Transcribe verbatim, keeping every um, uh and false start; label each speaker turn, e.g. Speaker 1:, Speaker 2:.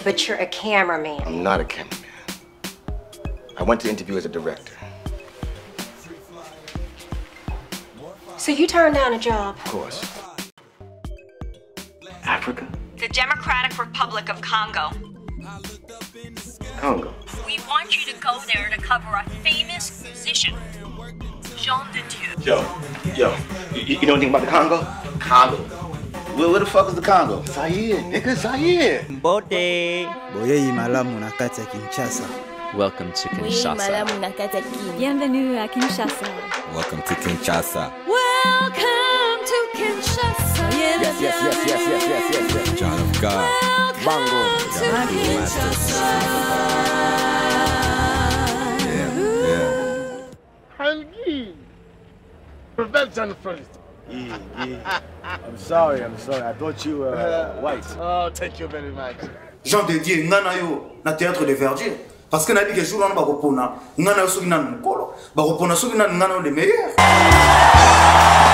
Speaker 1: But you're a cameraman.
Speaker 2: I'm not a cameraman. I went to interview as a director.
Speaker 1: So you turned down a job?
Speaker 2: Of course. Africa?
Speaker 3: The Democratic Republic of Congo.
Speaker 2: Congo?
Speaker 3: We want you to go there to cover a famous musician, Jean de Dieu.
Speaker 2: Yo, yo, you, you know anything about the Congo? Congo. Where, where the fuck is the Congo? Zaire, nigga, Zaire.
Speaker 4: Bote. Boye malamu na kati ya Kinshasa.
Speaker 5: Welcome to Kinshasa.
Speaker 6: Bienvenue à Kinshasa.
Speaker 7: Welcome to Kinshasa.
Speaker 6: Welcome to Kinshasa.
Speaker 7: Yes, yes, yes, yes, yes, yes, yes, yes. Child of God. Bango.
Speaker 6: To Kinshasa.
Speaker 7: Yeah, yeah.
Speaker 8: Hangi. Prevention first.
Speaker 9: Yeah, yeah. I'm sorry, I'm sorry. I thought you were uh, white.
Speaker 8: Oh, thank you very much.
Speaker 10: Jean de Dieu, ngana yo na théâtre de verdure. Parce que na bi ke jour on ba ko pona, ngana yo soki na nkolo, ba ko pona soki na ngana le meilleur.